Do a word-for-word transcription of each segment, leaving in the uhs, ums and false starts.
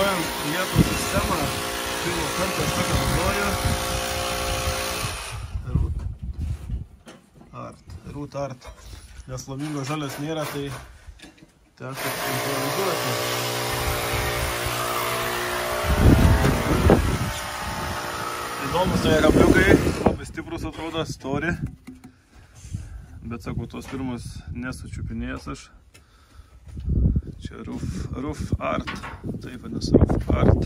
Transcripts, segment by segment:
naudojant lietų sistemą, pirmą kartą aš tokią naudoju. Root Art. Root Art. Nes flamingo žalias nėra, tai teko improvizuoti. Įdomus toje kabliukai, labai stiprus atrodo, stori. Bet sakau, tos pirmas nesučiupinėjęs aš. Čia Roof, Roof Art, taip vadinasi Roof Art.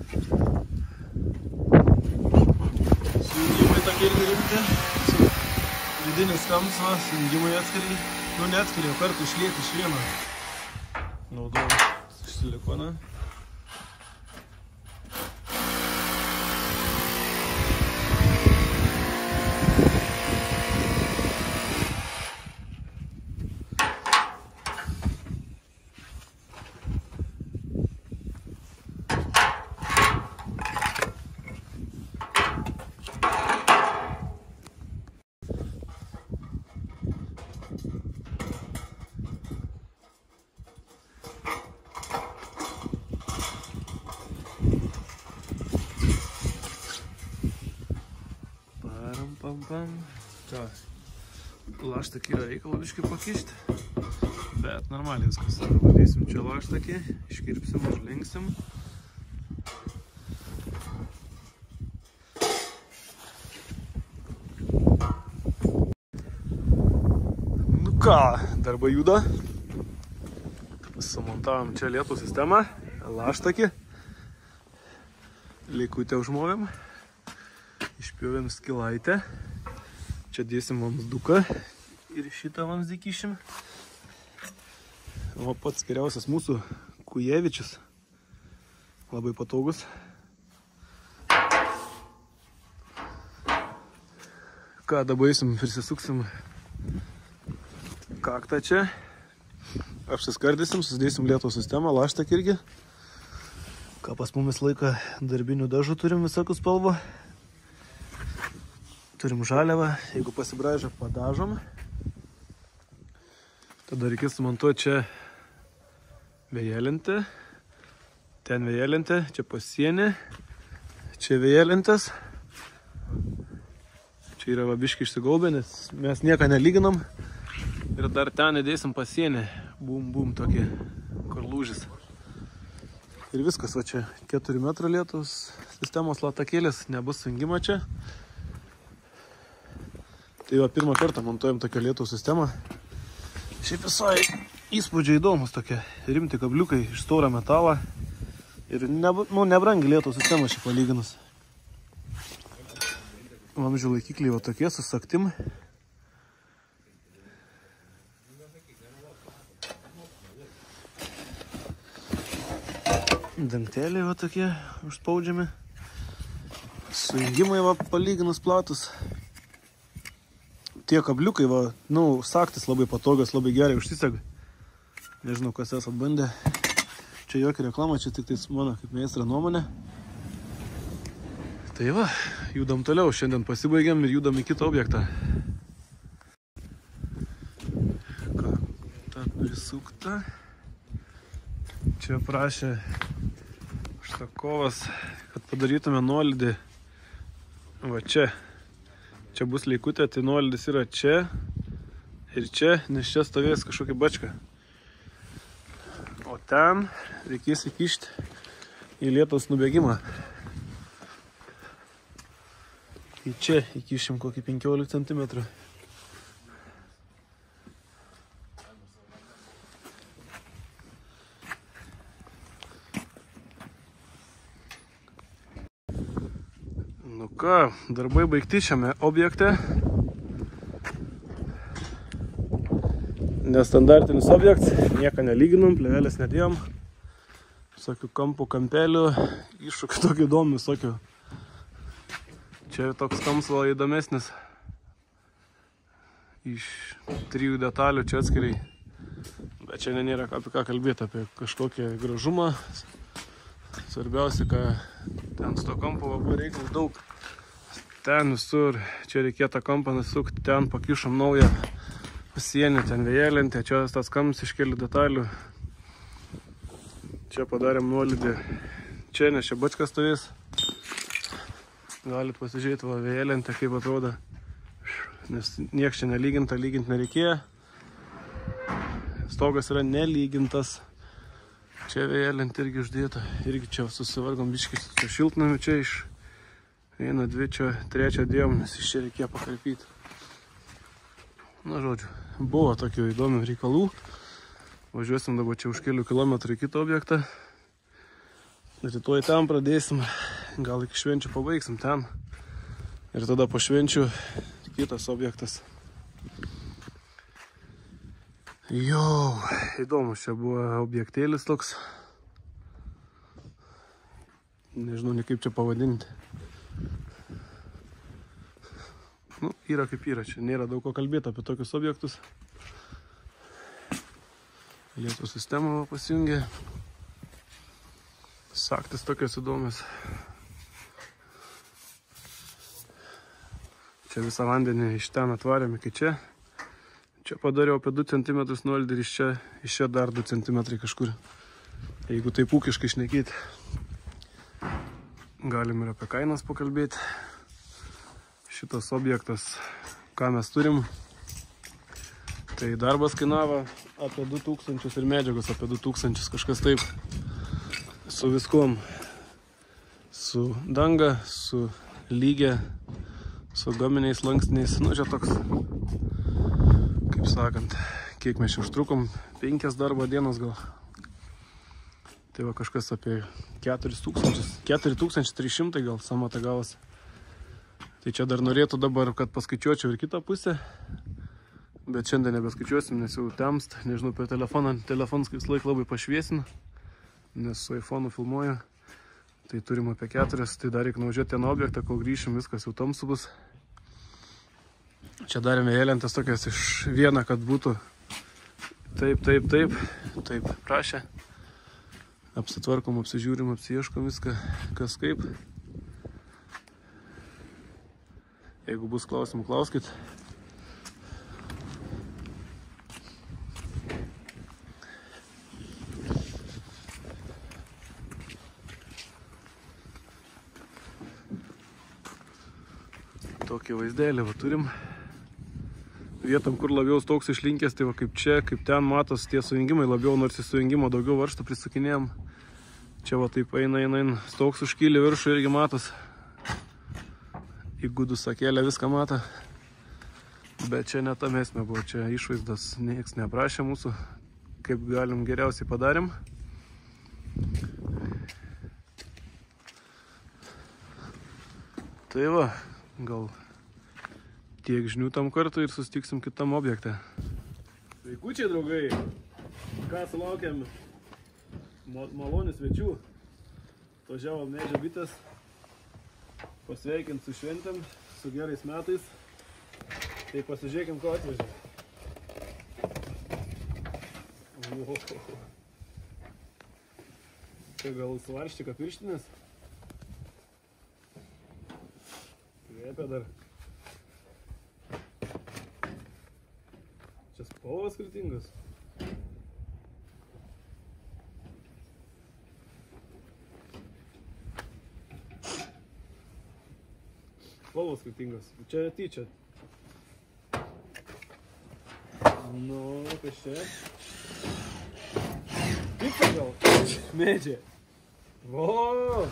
Sujungimai tokie irgi rimti. Vidinis kamsas, sujungimai atskiri. Nu neatskiri, kartu išlieti iš vieno. Naudoju silikoną. Pam, pam. Čia, laštakį yra reikalą biškai pakišti, bet normaliai viskas. Valysim čia laštakį, iškirpsim, užlinksim. Nu ką, darbai juda. Sumontavom čia lietų sistemą, laštakį. Likutę užmovėm. Išpjovėm skilaitę. Čia dėsim vamzduką ir šitą vamzdį kišim. O pats geriausias mūsų Kujevičius. Labai patogus. Ką dabar eisim, prisisuksim kaktą čia. Apsiskardysim, susidėsim lietų sistemą, laštakį irgi. Ką pas mumis laiką darbinių dažų turim visokių spalvų. Turim žaliavą, jeigu pasibraižą padažom. Tada reikės sumontuoti čia vėjelintę. Ten vėjelintė, čia pasienė. Čia vėjelintas. Čia yra vabiškai išsigaubę, nes mes nieką nelyginam. Ir dar ten įdėsim pasienį. Bum, bum, tokį, kur lūžis. Ir viskas, va čia keturi metrai lietos sistemos latakėlis, nebus sujungimo čia. Tai va, pirmą kartą montuojam tokią lietų sistemą. Šiaip visai įspūdžiai įdomus tokie rimti kabliukai iš storą metalą. Ir ne, nu, nebrangi lietų sistema šiaip palyginus. Vamzdžių laikikliai va tokie su saktim. Dangteliai va tokie užspaudžiami. Sujungimai va palyginus platus. Tie kabliukai, va, nu, saktis labai patogios, labai gerai užsisega. Nežinau, kas esat bandę. Čia jokia reklama, čia tik tais mano kaip meistra nuomonė. Tai va, judam toliau. Šiandien pasibaigiam ir judam į kitą objektą. Ką, ta prisukta. Čia prašė užsakovas, kad padarytume nuolydį. Va čia. Čia bus leikutė, tai nuolydis yra čia ir čia, nes čia stovės kažkokia bačka. O ten reikės įkišti į lietaus nubėgimą. Į čia įkišim kokį penkiolika centimetrų. Nu ką, darbai baigti šiame objekte. Nestandartinis objektas, nieką nelyginom, plėvelės nedėjom. Visokių kampų, kampelių, iššūkių tokių įdomių, visokių. Čia toks kamslo įdomesnis. Iš trijų detalių čia atskiriai. Bet čia nėra apie ką kalbėti, apie kažkokią gražumą. Svarbiausia, kad ten su to kampo buvo reikės daug. Ten visur, čia reikėtų kampą nusukti, ten pakišom naują pasienį, ten vėjelintę, čia tas kampas iš kelių detalių. Čia padarėm nuolydį čia, nes čia bačkas stovės. Galit pasižiūrėti va vėlentę, kaip atrodo. Nes nieks čia nelyginta, lyginti nereikėjo. Stogas yra nelygintas. Čia vėlentė irgi uždėta. Irgi čia susivargom biškis su šiltnamiu čia iš vieną, dvi, čia trečią dėjom, nes iš čia reikėjo pakarpyti. Na, žodžiu, buvo tokių įdomių reikalų. Važiuosim dabar čia už kelių kilometrų į kitą objektą. Rytoj ten pradėsim. Gal iki švenčių pabaigsim ten. Ir tada po švenčių kitas objektas. Jo, įdomus čia buvo objektėlis toks. Nežinau, ne kaip čia pavadinti. Nu, yra kaip yra. Čia nėra daug ko kalbėti apie tokius objektus. Lietų sistemą pasijungė. Saktis tokios įdomios. Čia visą vandenį iš ten atvarėm iki čia. Čia padariau apie du centimetrus nuolydį ir iš čia, iš čia dar du centimetrai kažkur. Jeigu taip ūkiškai šnekėti. Galim ir apie kainas pakalbėti. Šitas objektas, ką mes turim, tai darbas kainavo apie du tūkstančius ir medžiagos apie du tūkstančius, kažkas taip. Su viskuom. Su danga, su lygia, su gaminiais lankstiniais. Nu, čia toks, kaip sakant, kiek mes čia užtrukom, penkias darbo dienas gal. Tai va kažkas apie keturis tūkstančius, keturi tūkstančiai trys šimtai gal samata gavos. Tai čia dar norėtų dabar, kad paskaičiuočiau ir kitą pusę. Bet šiandien nebeskaičiuosim, nes jau temst. Nežinau, per telefoną, telefonas kaip laik labai pašviesina. Nes su iPhone'u filmuoju. Tai turim apie keturias, tai dar reikia nuvažiuoti ten objektą, kol grįšim, viskas jau tamsu bus. Čia darėme vėlentes tokias iš vieną, kad būtų taip, taip, taip, taip prašė. Apsitvarkom, apsižiūrim, apsiieškom viską, kas kaip. Jeigu bus klausimų, klauskit. Tokį vaizdelį va turim. Vietom, kur labiau stoks išlinkęs, tai va kaip čia, kaip ten matos tie sujungimai labiau, nors į sujungimo daugiau varžtų prisukinėjom. Čia va taip eina, eina, eina. Stoks užkylė viršų irgi matos. Įgudų sakėlę viską mato. Bet čia ne tam esmė buvo, čia išvaizdas nieks neprašė mūsų, kaip galim geriausiai padarėm. Tai va, gal tiek žinių tam kartu ir susitiksim kitam objektą. Sveikučiai, draugai! Ką sulaukėm malonių svečių. Važiavo Medžio bitės. Pasveikint su šventėm, su gerais metais. Tai pasižiūrėkim, ko atvežė. Čia gal svarščika pirštinės? Kvėpia dar. Čia spalvos skirtingos. Spalvos skirtingos. Čia tyčia. Nu, kas čia? Pica gal? Medžiai. O!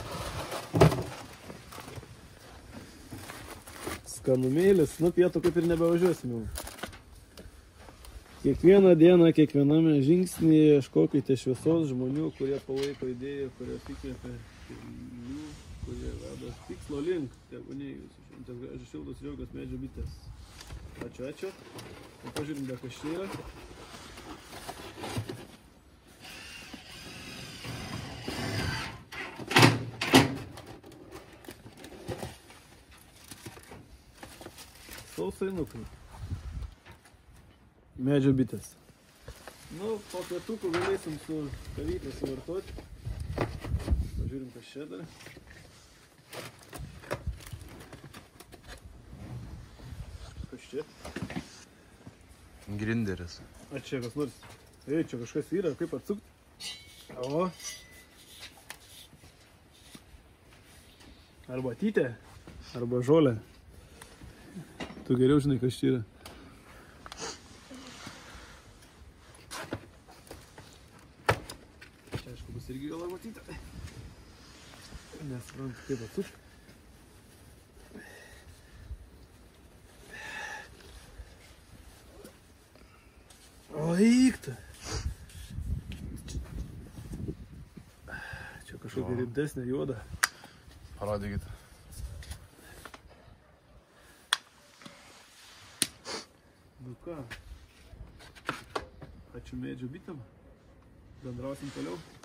Skanumėlis. Nu, pietų kaip ir nebevažiuosim jau. Kiekvieną dieną, kiekviename žingsnyje ieškokite šviesos žmonių, kurie palaiko idėją, kurios įkvėpia kelių, kurie veda tikslo link. Tebūnie jūsų šventės gražios šiltos jaukios Medžio bitės. Ačiū, ačiū. O pažiūrim, dar kas čia yra. Sausainukai. Medžio bitės. Nu, po pietukų galėsim su kavytę suvartoti. Pažiūrim, kas čia dar. Kas čia? Grinderis. A, čia kas nors. Ei, čia kažkas yra, kaip atsukti. O. Arba tytė, arba žolė. Tu geriau žinai, kas čia yra. Čia aišku bus irgi gal arba tytė. Nesuprantu, kaip atsuk. O eikta. Čia kažkokia rimtesnė juoda. Parodykite. Nu ką, ačiū medžio bitėm, bendrausim toliau.